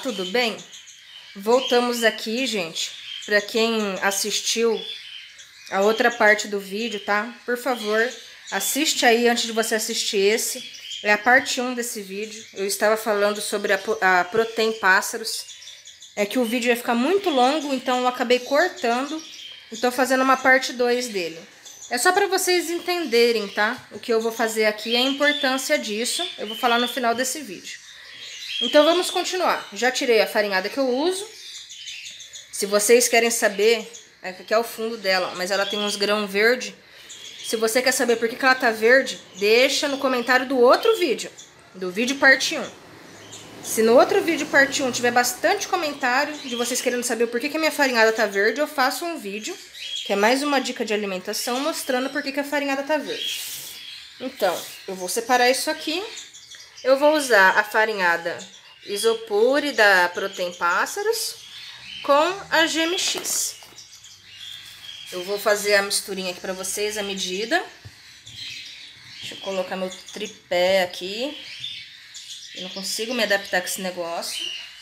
tudo bem? Voltamos aqui, gente. Para quem assistiu a outra parte do vídeo, tá? Por favor, assiste aí antes de você assistir esse. É a parte 1 desse vídeo. Eu estava falando sobre a Protem Pássaros. É que o vídeo ia ficar muito longo, então eu acabei cortando e tô fazendo uma parte 2 dele. É só para vocês entenderem, tá? O que eu vou fazer aqui e a importância disso. Eu vou falar no final desse vídeo. Então vamos continuar. Já tirei a farinhada que eu uso. Se vocês querem saber, aqui é o fundo dela, mas ela tem uns grãos verdes. Se você quer saber por que ela tá verde, deixa no comentário do outro vídeo, do vídeo parte 1. Se no outro vídeo parte 1 tiver bastante comentário de vocês querendo saber por que a minha farinhada tá verde, eu faço um vídeo, que é mais uma dica de alimentação, mostrando por que a farinhada tá verde. Então, eu vou separar isso aqui. Eu vou usar a farinhada Isopure da Protem Pássaros com a GMX. Eu vou fazer a misturinha aqui pra vocês, a medida. Deixa eu colocar meu tripé aqui. Eu não consigo me adaptar com esse negócio.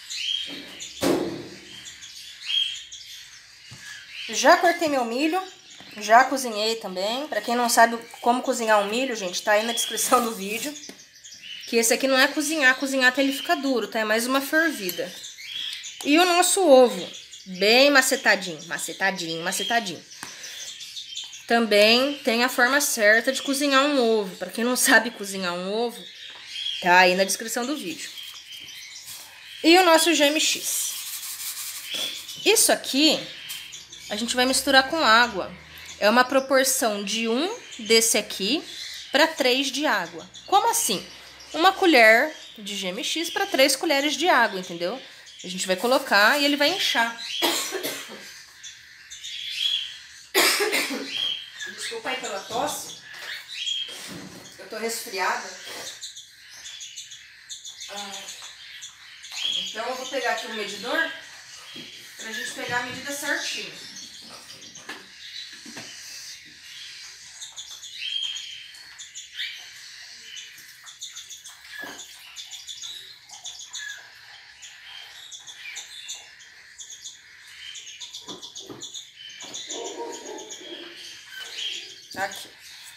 Já cortei meu milho, já cozinhei também. Pra quem não sabe como cozinhar um milho, gente, tá aí na descrição do vídeo. Que esse aqui não é cozinhar até ele ficar duro, tá? É mais uma fervida. E o nosso ovo, bem macetadinho, macetadinho. Também tem a forma certa de cozinhar um ovo. Pra quem não sabe cozinhar um ovo, tá aí na descrição do vídeo. E o nosso GMX. Isso aqui, a gente vai misturar com água. É uma proporção de 1 desse aqui para 3 de água. Como assim? Uma colher de GMX para 3 colheres de água, entendeu? A gente vai colocar e ele vai inchar. Desculpa aí pela tosse. Eu tô resfriada. Então eu vou pegar aqui o medidor pra gente pegar a medida certinha. Aqui.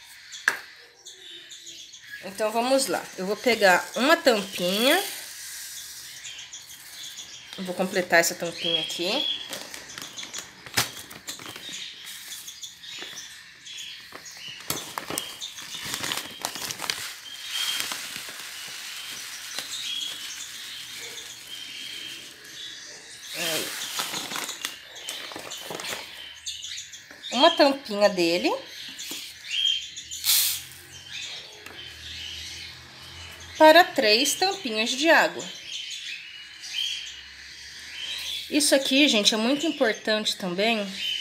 Então vamos lá. Eu vou pegar uma tampinha. Eu vou completar essa tampinha aqui. Aí. Uma tampinha dele. Para 3 tampinhas de água. Isso aqui, gente, é muito importante também.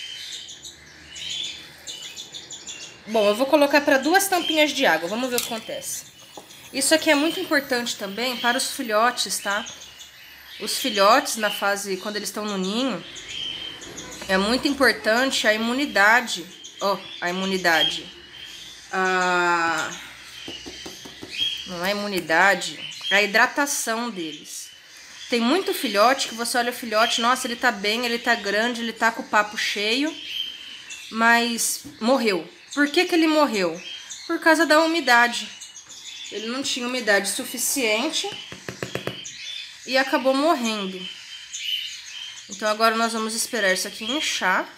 Bom, eu vou colocar para 2 tampinhas de água, vamos ver o que acontece. Isso aqui é muito importante também para os filhotes, tá? Os filhotes na fase, quando eles estão no ninho, é muito importante a imunidade. Ó, a imunidade. Não é imunidade, é a hidratação deles. Tem muito filhote que você olha o filhote, nossa, ele tá bem, ele tá grande, ele tá com o papo cheio, mas morreu. Por que ele morreu? Por causa da umidade. Ele não tinha umidade suficiente e acabou morrendo. Então agora nós vamos esperar isso aqui inchar.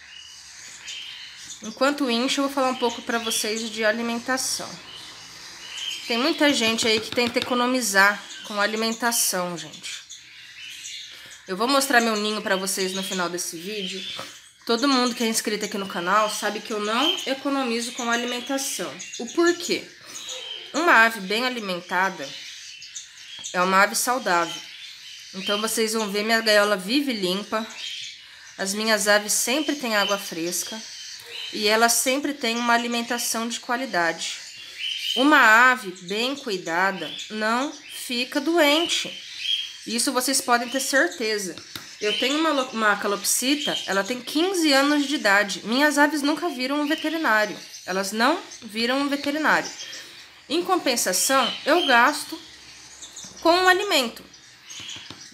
Enquanto incha, eu vou falar um pouco pra vocês de alimentação. Tem muita gente aí que tenta economizar com alimentação, gente. Eu vou mostrar meu ninho pra vocês no final desse vídeo. Todo mundo que é inscrito aqui no canal sabe que eu não economizo com alimentação. O porquê? Uma ave bem alimentada é uma ave saudável. Então vocês vão ver, minha gaiola vive limpa. As minhas aves sempre têm água fresca. E elas sempre têm uma alimentação de qualidade. Uma ave bem cuidada não fica doente. Isso vocês podem ter certeza. Eu tenho uma calopsita, ela tem 15 anos de idade. Minhas aves nunca viram um veterinário. Elas não viram um veterinário. Em compensação, eu gasto com um alimento.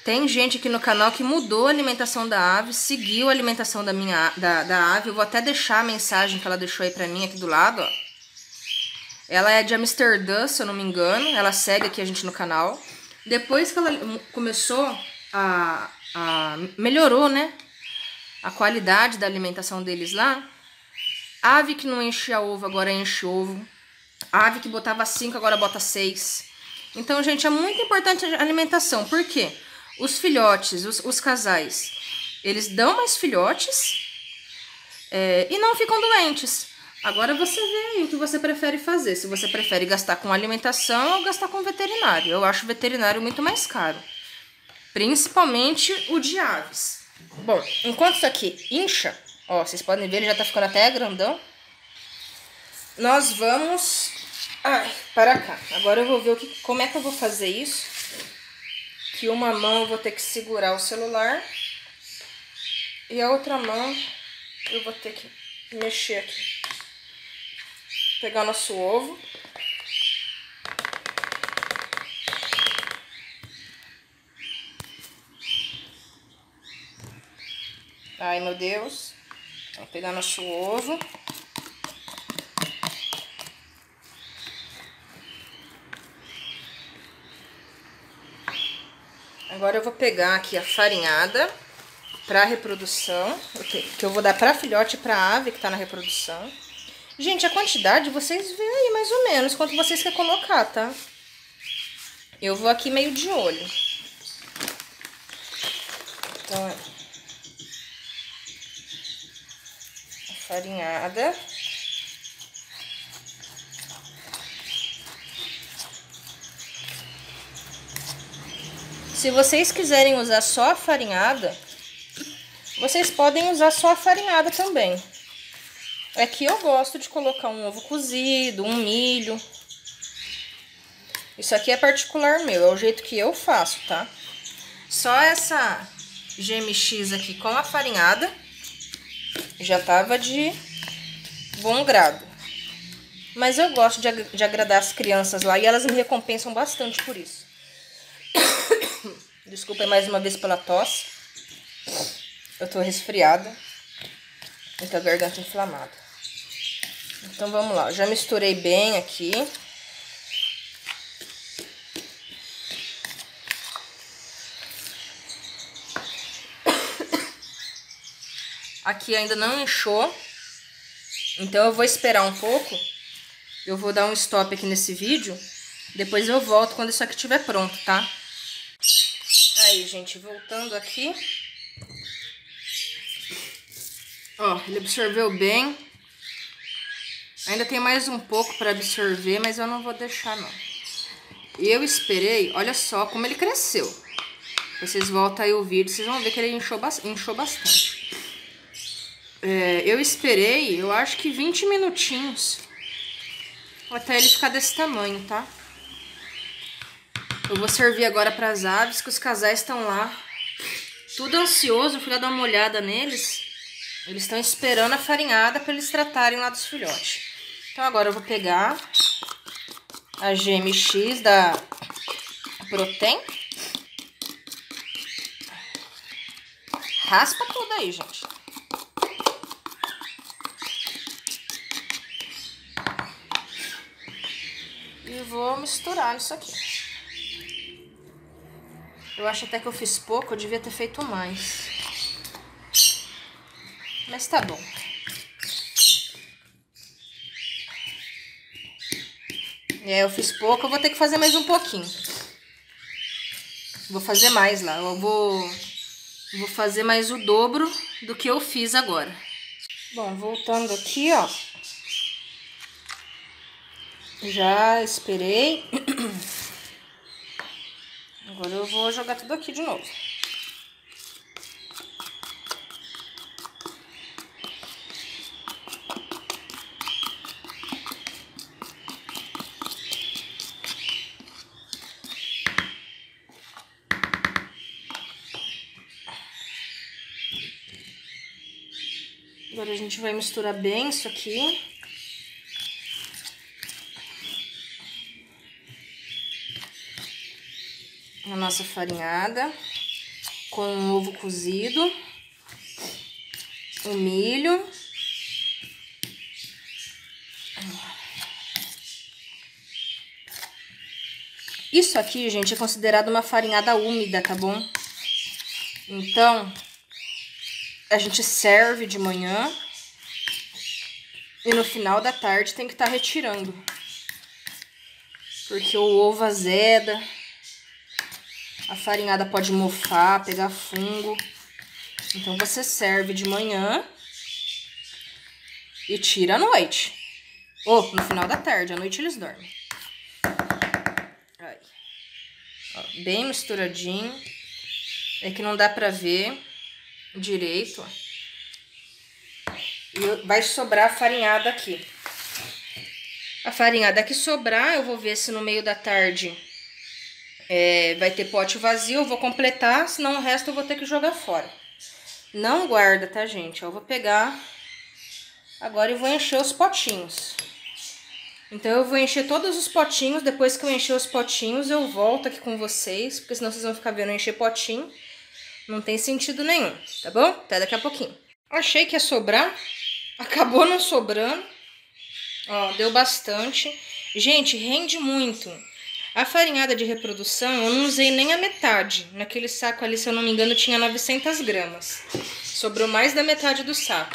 Tem gente aqui no canal que mudou a alimentação da ave, seguiu a alimentação da ave. Eu vou até deixar a mensagem que ela deixou aí pra mim aqui do lado, ó. Ela é de Amsterdã, se eu não me engano. Ela segue aqui a gente no canal. Depois que ela começou melhorou, né? A qualidade da alimentação deles lá. Ave que não enchia ovo, agora enche ovo. Ave que botava 5, agora bota 6. Então, gente, é muito importante a alimentação. Por quê? Os filhotes, os casais, eles dão mais filhotes e não ficam doentes. Agora você vê aí o que você prefere fazer. Se você prefere gastar com alimentação ou gastar com veterinário. Eu acho o veterinário muito mais caro. Principalmente o de aves. Bom, enquanto isso aqui incha, ó, vocês podem ver, ele já tá ficando até grandão. Nós vamos... para cá. Agora eu vou ver como é que eu vou fazer isso. Que uma mão eu vou ter que segurar o celular. E a outra mão eu vou ter que mexer aqui. Pegar nosso ovo. Ai, meu Deus. Vamos pegar nosso ovo. Agora eu vou pegar aqui a farinhada para reprodução, que eu vou dar para filhote e para ave que tá na reprodução. Gente, a quantidade vocês veem aí mais ou menos quanto vocês querem colocar, tá? Eu vou aqui meio de olho. Então, a farinhada. Se vocês quiserem usar só a farinhada, vocês podem usar só a farinhada também. Aqui eu gosto de colocar um ovo cozido, um milho. Isso aqui é particular meu, é o jeito que eu faço, tá? Só essa GMX aqui com a farinhada já tava de bom grado. Mas eu gosto de agradar as crianças lá e elas me recompensam bastante por isso. Desculpa mais uma vez pela tosse. Eu tô resfriada e com a garganta inflamada. Então vamos lá, já misturei bem aqui. Aqui ainda não inchou, então eu vou esperar um pouco. Eu vou dar um stop aqui nesse vídeo, depois eu volto quando isso aqui estiver pronto, tá? Aí, gente, voltando aqui. Ó, ele absorveu bem. Ainda tem mais um pouco para absorver, mas eu não vou deixar, não. Eu esperei, olha só como ele cresceu. Vocês voltam aí o vídeo, vocês vão ver que ele inchou bastante. Eu esperei, eu acho que 20 minutinhos. Até ele ficar desse tamanho, tá? Eu vou servir agora para as aves, que os casais estão lá. Tudo ansioso, eu fui lá dar uma olhada neles. Eles estão esperando a farinhada para eles tratarem lá dos filhotes. Então agora eu vou pegar a GMX da Protein. Raspa tudo aí, gente. E vou misturar isso aqui. Eu acho até que eu fiz pouco, eu devia ter feito mais. Mas tá bom. Eu fiz pouco, eu vou ter que fazer mais um pouquinho. Vou fazer mais lá, eu vou fazer mais o dobro do que eu fiz agora. Bom, voltando aqui, ó. Já esperei. Agora eu vou jogar tudo aqui de novo. Agora a gente vai misturar bem isso aqui. A nossa farinhada. com o ovo cozido, o milho. Isso aqui, gente, é considerado uma farinhada úmida, tá bom? Então, a gente serve de manhã e no final da tarde tem que estar retirando. Porque o ovo azeda, a farinhada pode mofar, pegar fungo. Então, você serve de manhã e tira à noite. Ou no final da tarde, à noite eles dormem. Aí. Ó, bem misturadinho. É que não dá pra ver direito, ó. E vai sobrar a farinhada aqui. A farinhada que sobrar, eu vou ver se no meio da tarde vai ter pote vazio. Eu vou completar, senão o resto eu vou ter que jogar fora. Não guarda, tá, gente? Eu vou pegar agora e vou encher os potinhos. Então, eu vou encher todos os potinhos. Depois que eu encher os potinhos, eu volto aqui com vocês. Porque senão vocês vão ficar vendo eu encher potinho. Não tem sentido nenhum, tá bom? Até daqui a pouquinho. Achei que ia sobrar. Acabou não sobrando. Ó, deu bastante. Gente, rende muito. A farinhada de reprodução, eu não usei nem a metade. Naquele saco ali, se eu não me engano, tinha 900 gramas. Sobrou mais da metade do saco.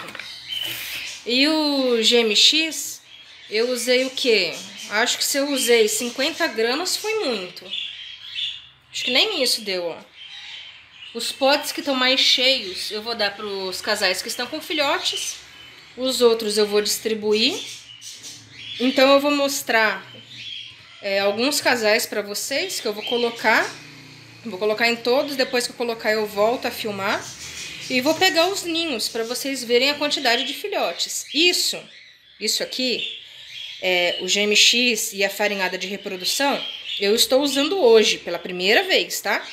E o GMX, eu usei o quê? Acho que se eu usei 50 gramas foi muito. Acho que nem isso deu, ó. Os potes que estão mais cheios, eu vou dar para os casais que estão com filhotes. Os outros eu vou distribuir. Então, eu vou mostrar alguns casais para vocês que eu vou colocar. Vou colocar em todos, depois que eu colocar eu volto a filmar. E vou pegar os ninhos para vocês verem a quantidade de filhotes. Isso aqui, o GMX e a farinhada de reprodução, eu estou usando hoje, pela primeira vez, tá?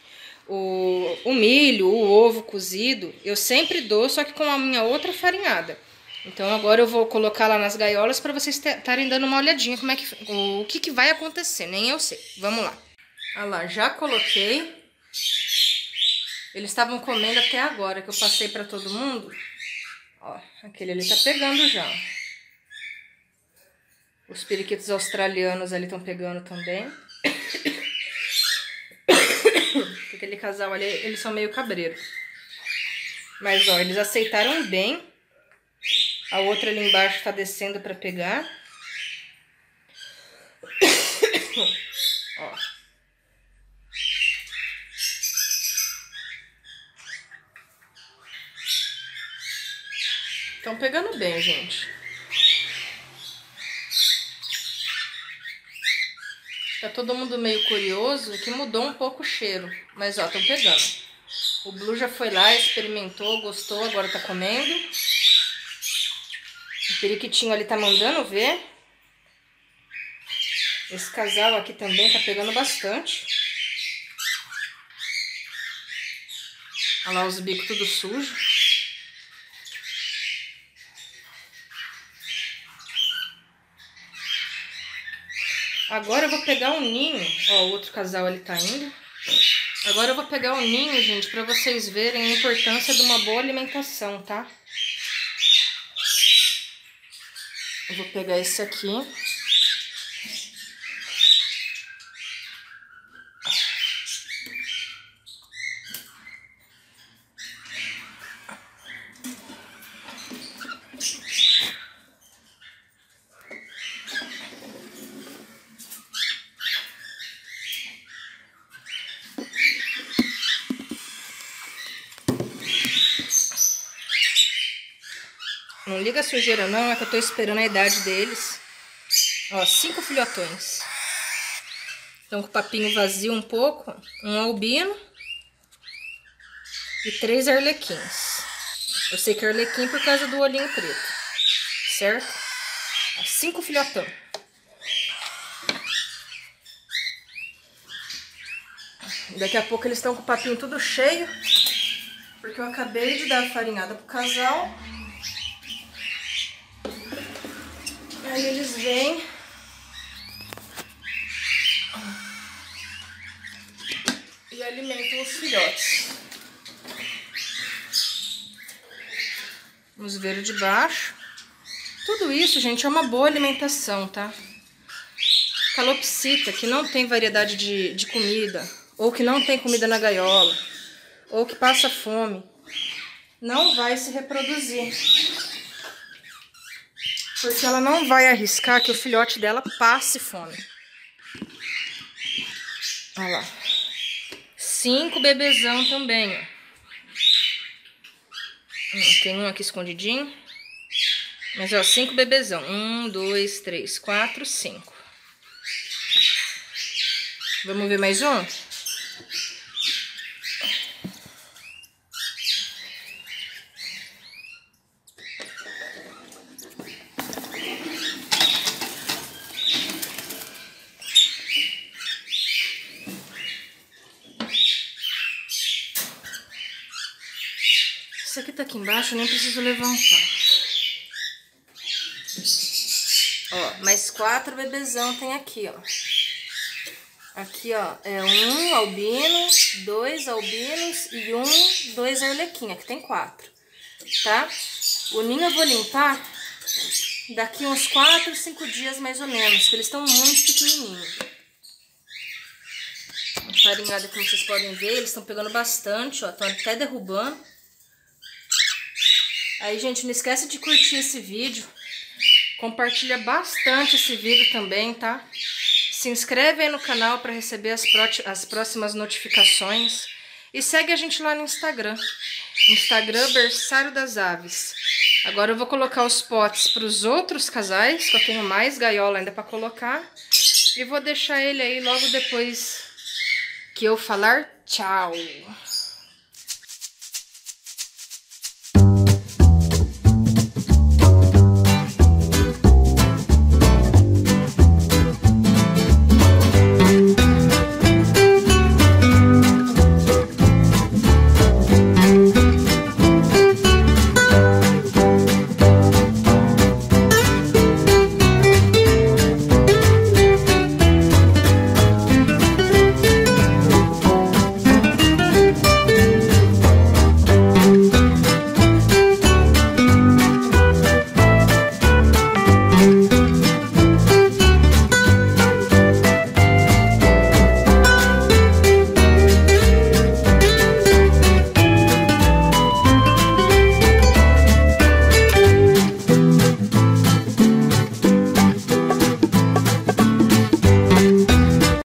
O milho, o ovo cozido, eu sempre dou, só que com a minha outra farinhada. Então, agora eu vou colocar lá nas gaiolas para vocês estarem dando uma olhadinha como o que vai acontecer. Nem eu sei. Vamos lá. Olha lá, já coloquei. Eles estavam comendo até agora, que eu passei para todo mundo. Ó, aquele ali tá pegando já. Os periquitos australianos ali estão pegando também. Aquele casal ali, eles são meio cabreiro. Mas, ó, eles aceitaram bem. A outra ali embaixo tá descendo pra pegar. Ó. Estão pegando bem, gente. Tá todo mundo meio curioso que mudou um pouco o cheiro. Mas, ó, estão pegando. O Blue já foi lá, experimentou, gostou, agora tá comendo. O periquitinho ali tá mandando ver. Esse casal aqui também tá pegando bastante. Olha lá os bicos tudo sujo. Agora eu vou pegar um ninho. Ó, o outro casal ali tá indo. Agora eu vou pegar um ninho, gente, pra vocês verem a importância de uma boa alimentação, tá? Eu vou pegar esse aqui. Não liga a sujeira não, é que eu tô esperando a idade deles. Ó, 5 filhotões. Estão com o papinho vazio um pouco. Um albino. E 3 arlequins. Eu sei que é arlequim por causa do olhinho preto. Certo? 5 filhotão. Daqui a pouco eles estão com o papinho tudo cheio. Porque eu acabei de dar a farinhada pro casal. Aí eles vêm e alimentam os filhotes. Vamos ver o de baixo. Tudo isso, gente, é uma boa alimentação, tá? Calopsita, que não tem variedade de comida, ou que não tem comida na gaiola, ou que passa fome, não vai se reproduzir. Porque ela não vai arriscar que o filhote dela passe fome. Olha lá. 5 bebezão também, ó. Tem um aqui escondidinho. Mas, ó, 5 bebezão. 1, 2, 3, 4, 5. Vamos ver mais um? Esse aqui tá aqui embaixo, eu nem preciso levantar. Ó, mais 4 bebezão tem aqui, ó. Aqui, ó, é 1 albino, 2 albinos e 2 arlequim. Aqui tem 4, tá? O ninho eu vou limpar daqui uns 4, 5 dias mais ou menos, porque eles estão muito pequenininhos. Farinhada, como vocês podem ver, eles estão pegando bastante, ó, estão até derrubando. Aí, gente, não esquece de curtir esse vídeo. Compartilha bastante esse vídeo também, tá? Se inscreve aí no canal para receber as próximas notificações. E segue a gente lá no Instagram. Instagram Berçário das Aves. Agora eu vou colocar os potes para os outros casais, que eu tenho mais gaiola ainda para colocar. E vou deixar ele aí logo depois que eu falar tchau.